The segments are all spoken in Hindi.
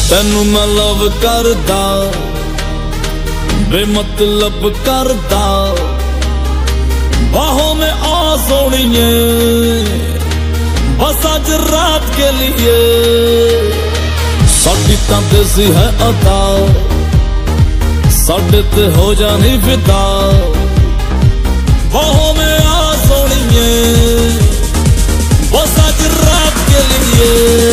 तेनू मैं लव करदा बेमतलब करदा बाहों में आ सोनिए बस आज रात के लिए साडी तां देसी है अदा साडे ते हो जानी फिदा बाहों में आ सोनिए बस आज रात के लिए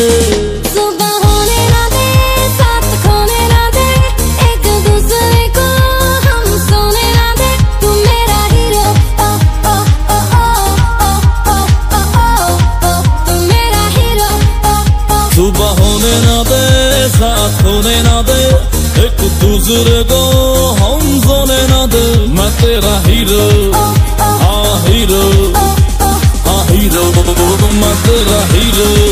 सुबह होने ना दे साथ होने ना दे एक दूसरे को हम सोने ना दे मैं तेरा हीरो हाँ हीरो हाँ हीरो मैं तेरा हीरो